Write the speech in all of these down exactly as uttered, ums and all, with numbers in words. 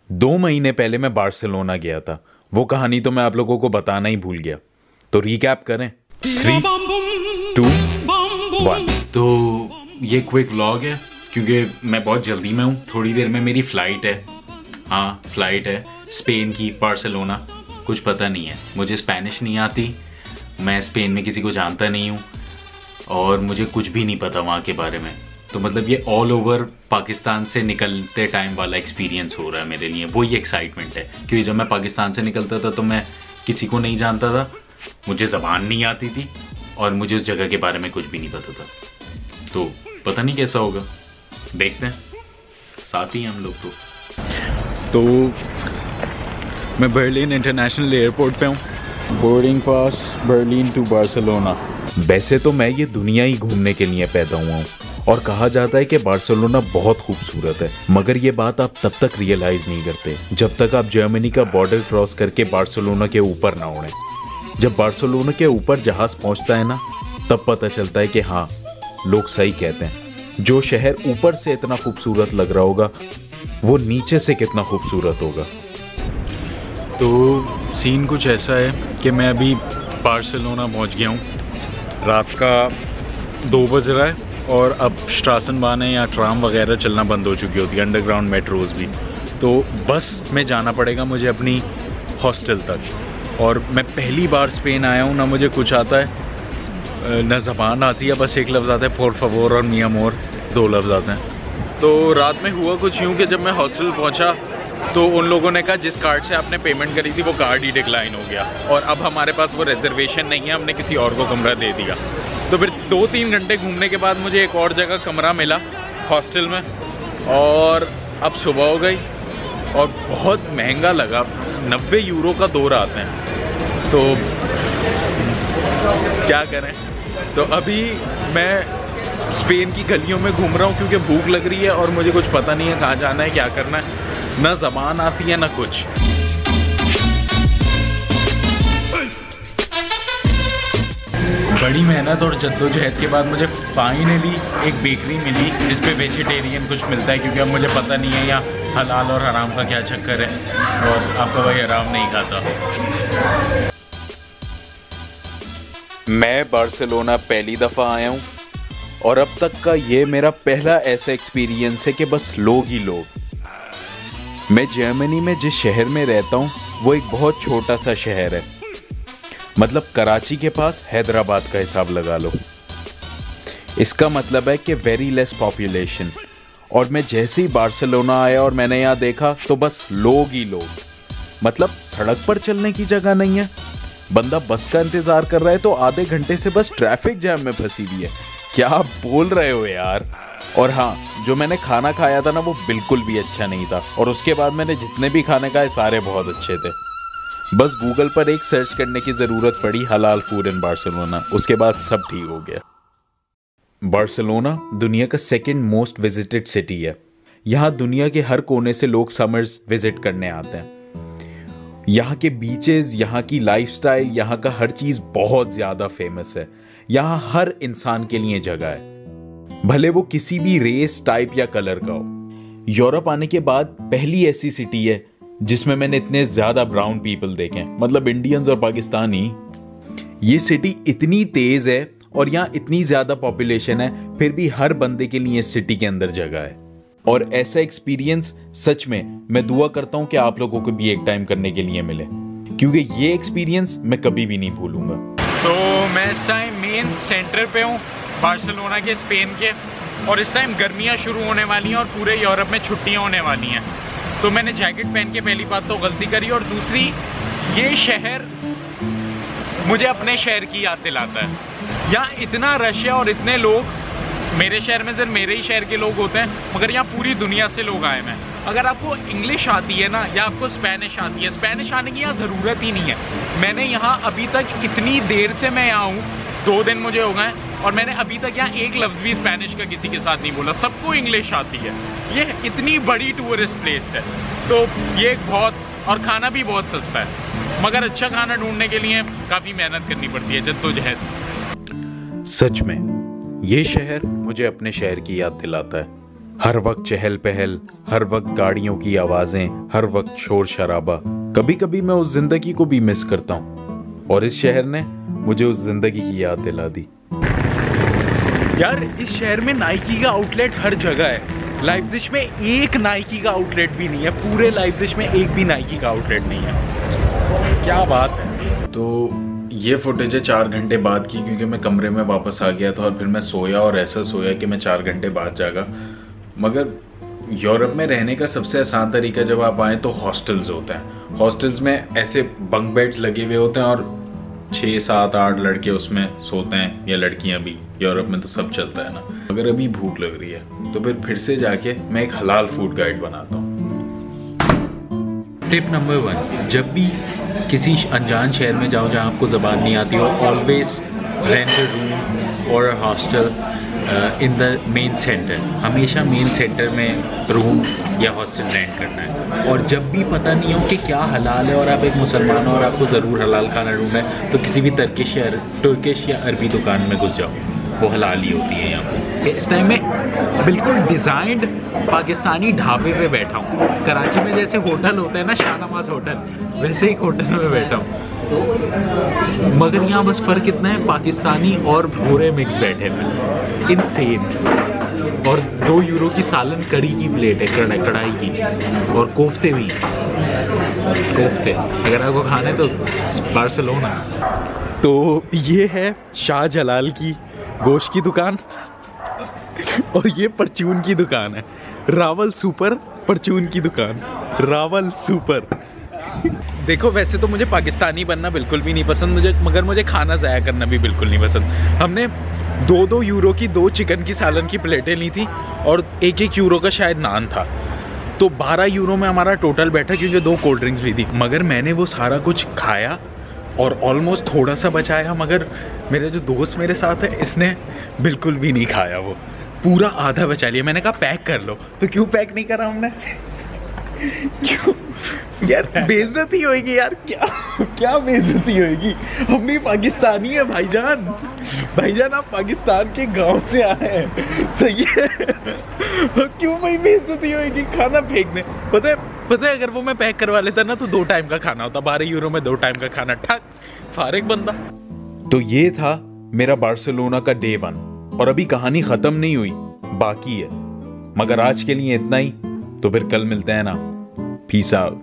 दो महीने पहले मैं बार्सिलोना गया था। वो कहानी तो मैं आप लोगों को बताना ही भूल गया, तो रिकैप करें। Three two one. तो ये क्विक व्लॉग है क्योंकि मैं बहुत जल्दी में हूँ। थोड़ी देर में मेरी फ़्लाइट है। हाँ, फ्लाइट है स्पेन की, बार्सिलोना। कुछ पता नहीं है, मुझे स्पेनिश नहीं आती, मैं स्पेन में किसी को जानता नहीं हूँ और मुझे कुछ भी नहीं पता वहाँ के बारे में। तो मतलब ये ऑल ओवर पाकिस्तान से निकलते टाइम वाला एक्सपीरियंस हो रहा है मेरे लिए। वही एक्साइटमेंट है क्योंकि जब मैं पाकिस्तान से निकलता था तो मैं किसी को नहीं जानता था, मुझे ज़बान नहीं आती थी और मुझे उस जगह के बारे में कुछ भी नहीं पता था। तो पता नहीं कैसा होगा, देखते हैं, साथ ही हैं हम लोग। तो तो मैं बर्लिन इंटरनेशनल एयरपोर्ट पे हूँ। Boarding pass Berlin to Barcelona. वैसे तो मैं ये दुनिया ही घूमने के लिए पैदा हुआ हूँ और कहा जाता है कि बार्सिलोना बहुत खूबसूरत है, मगर ये बात आप तब तक रियलाइज़ नहीं करते जब तक आप जर्मनी का बॉर्डर क्रॉस करके बार्सिलोना के ऊपर ना उड़ें। जब बार्सिलोना के ऊपर जहाज़ पहुँचता है ना, तब पता चलता है कि हाँ, लोग सही कहते हैं, जो शहर ऊपर से इतना खूबसूरत लग रहा होगा वो नीचे से कितना खूबसूरत होगा। तो सीन कुछ ऐसा है कि मैं अभी बार्सिलोना पहुंच गया हूं। रात का दो बज रहा है और अब स्ट्रासनबाहन या ट्राम वगैरह चलना बंद हो चुकी होती है, अंडरग्राउंड मेट्रोज भी। तो बस में जाना पड़ेगा मुझे अपनी हॉस्टल तक। और मैं पहली बार स्पेन आया हूँ, ना मुझे कुछ आता है ना ज़बान आती है, बस एक लफ्ज़ आता है, फोर फवोर और मी अमोर, दो लफ्ज़ आते हैं। तो रात में हुआ कुछ यूँ कि जब मैं हॉस्टल पहुँचा तो उन लोगों ने कहा जिस कार्ड से आपने पेमेंट करी थी वो कार्ड ही डिक्लाइन हो गया और अब हमारे पास वो रिजर्वेशन नहीं है, हमने किसी और को कमरा दे दिया। तो फिर दो तीन घंटे घूमने के बाद मुझे एक और जगह कमरा मिला हॉस्टल में और अब सुबह हो गई और बहुत महंगा लगा, नब्बे यूरो का दो रात हैं। तो क्या करें। तो अभी मैं स्पेन की गलियों में घूम रहा हूँ क्योंकि भूख लग रही है और मुझे कुछ पता नहीं है कहाँ जाना है, क्या करना है, ना ज़बान आती है ना कुछ। बड़ी मेहनत और जद्दोजहद के बाद मुझे फाइनली एक बेकरी मिली जिस पे वेजिटेरियन कुछ मिलता है, क्योंकि अब मुझे पता नहीं है यहाँ हलाल और हराम का क्या चक्कर है और आपका भाई हराम नहीं खाता। मैं बार्सिलोना पहली दफ़ा आया हूँ और अब तक का ये मेरा पहला ऐसा एक्सपीरियंस है कि बस लोग ही लोग। मैं जर्मनी में जिस शहर में रहता हूँ वो एक बहुत छोटा सा शहर है, मतलब कराची के पास हैदराबाद का हिसाब लगा लो। इसका मतलब है कि वेरी लेस पॉपुलेशन। और मैं जैसे ही बार्सिलोना आया और मैंने यहाँ देखा तो बस लोग ही लोग, मतलब सड़क पर चलने की जगह नहीं है। बंदा बस का इंतज़ार कर रहा है तो आधे घंटे से बस ट्रैफिक जैम में फंसी हुई है। क्या आप बोल रहे हो यार। और हाँ, जो मैंने खाना खाया था ना वो बिल्कुल भी अच्छा नहीं था और उसके बाद मैंने जितने भी खाने खाए सारे बहुत अच्छे थे। बस गूगल पर एक सर्च करने की ज़रूरत पड़ी, हलाल फूड इन बार्सिलोना, उसके बाद सब ठीक हो गया। बार्सिलोना दुनिया का सेकंड मोस्ट विजिटेड सिटी है। यहाँ दुनिया के हर कोने से लोग समर्स विजिट करने आते हैं। यहाँ के बीचेस, यहाँ की लाइफस्टाइल, यहाँ का हर चीज़ बहुत ज़्यादा फेमस है। यहाँ हर इंसान के लिए जगह है, भले वो किसी भी रेस, टाइप या कलर का हो। यूरोप आने के बाद पहली ऐसी सिटी है जिसमें मैंने इतने ज्यादा ब्राउन पीपल देखे, मतलब इंडियंस और पाकिस्तानी। ये सिटी इतनी तेज है और यहाँ इतनी ज्यादा पॉपुलेशन है, फिर भी हर बंदे के लिए इस सिटी के अंदर जगह है। और ऐसा एक्सपीरियंस सच में मैं दुआ करता हूँ कि आप लोगों को भी एक टाइम करने के लिए मिले, क्योंकि ये एक्सपीरियंस मैं कभी भी नहीं भूलूंगा। तो मैं इस टाइम मेन सेंटर पे हूँ बार्सिलोना के, स्पेन के, और इस टाइम गर्मियाँ शुरू होने वाली हैं और पूरे यूरोप में छुट्टियाँ होने वाली हैं। तो मैंने जैकेट पहन के पहली बात तो गलती करी, और दूसरी ये शहर मुझे अपने शहर की याद दिलाता है। यहाँ इतना रश है और इतने लोग, मेरे शहर में सिर्फ मेरे ही शहर के लोग होते हैं, मगर यहाँ पूरी दुनिया से लोग आए हैं। अगर आपको इंग्लिश आती है ना, या आपको स्पेनिश आती है, स्पेनिश आने की यहाँ ज़रूरत ही नहीं है। मैंने यहाँ अभी तक, इतनी देर से मैं यहाँ हूँ, दो दिन मुझे हो गए, और मैंने अभी तक यहाँ एक लफ्ज़ भी स्पेनिश का किसी के साथ नहीं बोला। सबको इंग्लिश आती है। ये इतनी बड़ी टूरिस्ट प्लेस है, तो ये एक बहुत, और खाना भी बहुत सस्ता है, मगर अच्छा खाना ढूंढने के लिए काफ़ी मेहनत करनी पड़ती है, जद्दोजहद। सच में ये शहर मुझे अपने शहर की याद दिलाता है। हर वक्त चहल पहल, हर वक्त गाड़ियों की आवाजें, हर वक्त शोर शराबा। कभी कभी मैं उस जिंदगी को भी मिस करता हूँ और इस शहर ने मुझे उस जिंदगी की याद दिला दी। यार इस शहर में नाइकी का आउटलेट हर जगह है। लाइप्जिग में एक नाइकी का आउटलेट भी नहीं है, पूरे लाइप्जिग में एक भी नाइकी का आउटलेट नहीं है। क्या बात है। तो ये फुटेज है चार घंटे बाद की, क्योंकि मैं कमरे में वापस आ गया था और फिर मैं सोया और ऐसा सोया कि मैं चार घंटे बाद जागा। मगर यूरोप में रहने का सबसे आसान तरीका जब आप आए तो हॉस्टल्स होते हैं। हॉस्टल्स में ऐसे बंक बेड लगे हुए होते हैं और छः सात आठ लड़के उसमें सोते हैं, या लड़कियां भी। यूरोप में तो सब चलता है ना। अगर अभी भूख लग रही है तो फिर फिर से जाके मैं एक हलाल फूड गाइड बनाता हूँ। टिप नंबर वन, जब भी किसी अनजान शहर में जाओ जहाँ आपको ज़बान नहीं आती हो, always rent a room or a hostel in the main centre. हमेशा मेन सेंटर में रूम या हॉस्टल रेंट करना है। और जब भी पता नहीं हो कि क्या हलाल है और आप एक मुसलमान हो और आपको ज़रूर हलाल खाना ढूंढना है, तो किसी भी तर्किश या तुर्किश या अरबी दुकान में घुस जाओ, वो हलाल ही होती है यहाँ पे। इस टाइम में बिल्कुल डिज़ाइंड पाकिस्तानी ढाबे पे बैठा हूँ। कराची में जैसे होटल होता है ना, शाहनवाज होटल, वैसे एक होटल में बैठा हूँ। मगर यहाँ बस फ़र्क इतना है, पाकिस्तानी और भूरे मिक्स बैठे हैं, इनसेन। और दो यूरो की सालन कड़ी की प्लेट है, कढ़ाई कढ़ाई की, और कोफ्ते भी कोफ्ते। अगर आपको खाना है तो बार्सिलोना। तो ये है शाह जलाल की गोश्त की दुकान और ये परचून की दुकान है, रावल सुपर परचून की दुकान, रावल सुपर। देखो वैसे तो मुझे पाकिस्तानी बनना बिल्कुल भी नहीं पसंद मुझे, मगर मुझे खाना ज़ाया करना भी बिल्कुल नहीं पसंद। हमने दो दो यूरो की दो चिकन की सालन की प्लेटें ली थी और एक एक यूरो का शायद नान था, तो बारह यूरो में हमारा टोटल बैठा, क्योंकि दो कोल्ड ड्रिंक्स भी थी। मगर मैंने वो सारा कुछ खाया और ऑलमोस्ट थोड़ा सा बचाया, मगर मेरा जो दोस्त मेरे साथ है इसने बिल्कुल भी नहीं खाया, वो पूरा आधा बचा लिया। मैंने कहा पैक कर लो, तो क्यों पैक नहीं करा हमने? क्यों यार, बेइज्जती होगी यार, क्या क्या बेइज्जती होगी। हम भी पाकिस्तानी है भाईजान, भाईजान आप पाकिस्तान के गांव से आए हैं, सही है। क्यों भाई बेइज्जती होगी, खाना फेंक दे। पता है पता है अगर वो मैं पैक करवा लेता ना तो दो टाइम का खाना होता, बारह यूरो में दो टाइम का खाना, ठक फारिग बंदा। तो ये था मेरा बार्सिलोना का डे वन, और अभी कहानी खत्म नहीं हुई, बाकी है। मगर आज के लिए इतना ही, तो फिर कल मिलते हैं ना। Peace out.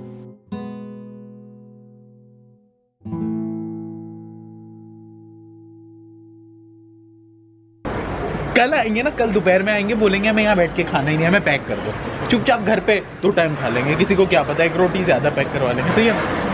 कल आएंगे ना, कल दोपहर में आएंगे, बोलेंगे हमें यहाँ बैठ के खाना ही नहीं, हमें पैक कर दो। चुपचाप घर पे दो टाइम खा लेंगे, किसी को क्या पता, एक रोटी ज्यादा पैक करवा लेंगे, सही है।